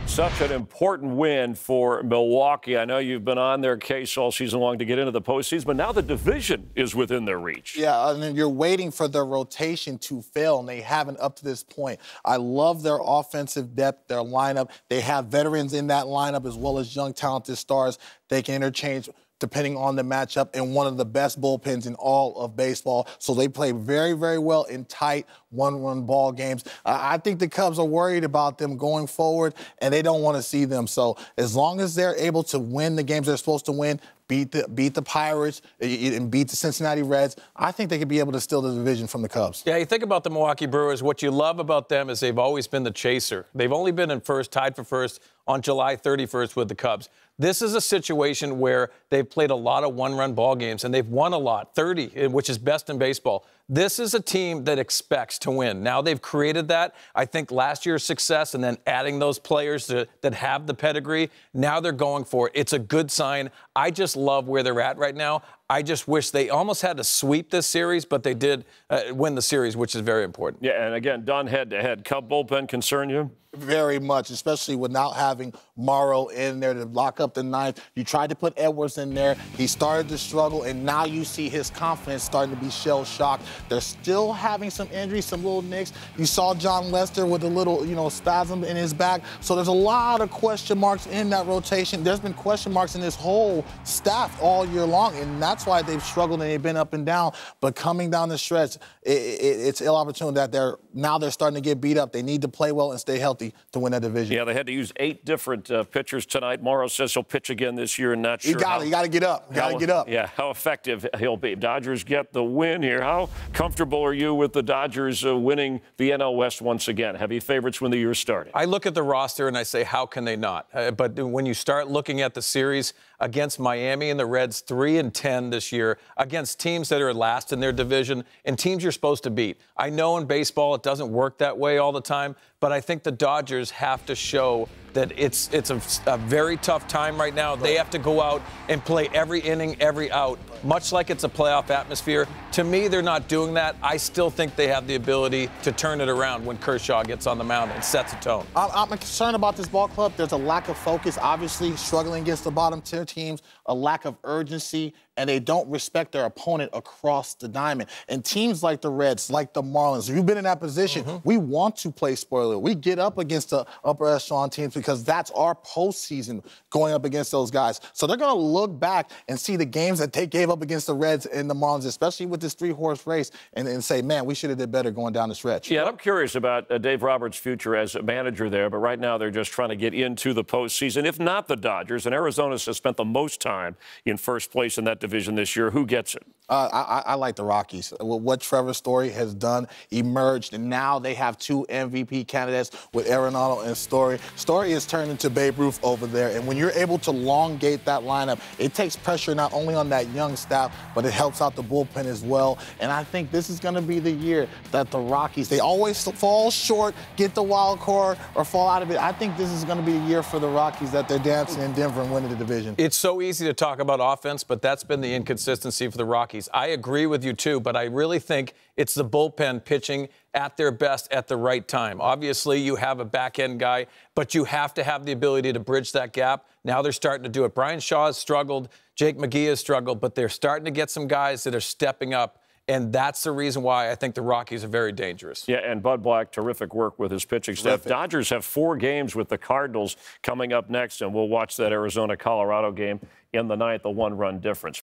Such an important win for Milwaukee. I know you've been on their case all season long to get into the postseason, but now the division is within their reach. Yeah, and then you're waiting for their rotation to fail, and they haven't up to this point. I love their offensive depth, their lineup. They have veterans in that lineup as well as young, talented stars. They can interchange depending on the matchup, and one of the best bullpens in all of baseball. So they play very, very well in tight one-run ball games. I think the Cubs are worried about them going forward, and they don't want to see them. So as long as they're able to win the games they're supposed to win, beat the Pirates and beat the Cincinnati Reds, I think they could be able to steal the division from the Cubs. Yeah, you think about the Milwaukee Brewers, what you love about them is they've always been the chaser. They've only been in first, tied for first on July 31st with the Cubs. This is a situation where they've played a lot of one-run ball games, and they've won a lot, 30, which is best in baseball. This is a team that expects to win. Now they've created that. I think last year's success and then adding those players that have the pedigree, now they're going for it. It's a good sign. I just love where they're at right now. I just wish they almost had to sweep this series, but they did win the series, which is very important. Yeah, and again, done head-to-head. Cub bullpen concern you? Very much, especially without having Morrow in there to lock up the ninth. You tried to put Edwards in there. He started to struggle, and now you see his confidence starting to be shell-shocked. They're still having some injuries, some little nicks. You saw John Lester with a little, spasm in his back. So there's a lot of question marks in that rotation. There's been question marks in this whole staff all year long, and that's why they've struggled and they've been up and down. But coming down the stretch, it's ill opportunity that they're starting to get beat up. They need to play well and stay healthy to win that division. Yeah, they had to use 8 different pitchers tonight. Morrow says he'll pitch again this year, and not sure. You got to get up. Yeah, how effective he'll be. Dodgers get the win here. How comfortable are you with the Dodgers winning the NL West once again? Heavy favorites when the year started. I look at the roster and I say, how can they not? But when you start looking at the series against Miami and the Reds, 3-10 this year, against teams that are last in their division and teams you're supposed to beat. I know in baseball it doesn't work that way all the time, but I think the Dodgers have to show that it's a very tough time right now. They have to go out and play every inning, every out, much like it's a playoff atmosphere. To me, they're not doing that. I still think they have the ability to turn it around when Kershaw gets on the mound and sets a tone. I'm concerned about this ball club. There's a lack of focus, obviously struggling against the bottom tier teams, a lack of urgency, and they don't respect their opponent across the diamond. And teams like the Reds, like the Marlins, you've been in that position. We want to play spoiler. We get up against the upper echelon teams because that's our postseason going up against those guys. So they're going to look back and see the games that they gave up against the Reds and the Marlins, especially with this 3-horse race, and say, man, we should have did better going down the stretch. Yeah, I'm curious about Dave Roberts' future as a manager there, but right now they're just trying to get into the postseason. If not the Dodgers, and Arizona has spent the most time in first place in that division this year, who gets it? I like the Rockies. What Trevor Story has done, emerged, and now they have 2 MVP candidates with Arenado and Story. Story is turned into Babe Ruth over there, and when you're able to elongate that lineup, it takes pressure not only on that young staff, but it helps out the bullpen as well. And I think this is going to be the year that the Rockies, they always fall short, get the wild card, or fall out of it. I think this is going to be the year for the Rockies that they're dancing in Denver and winning the division. It's so easy to talk about offense, but that's been the inconsistency for the Rockies. I agree with you, too, but I really think it's the bullpen pitching at their best at the right time. Obviously, you have a back-end guy, but you have to have the ability to bridge that gap. Now they're starting to do it. Brian Shaw has struggled. Jake McGee has struggled, but they're starting to get some guys that are stepping up. And that's the reason why I think the Rockies are very dangerous. Yeah, and Bud Black, terrific work with his pitching staff. Dodgers have 4 games with the Cardinals coming up next, and we'll watch that Arizona-Colorado game in the 9th, a 1-run difference.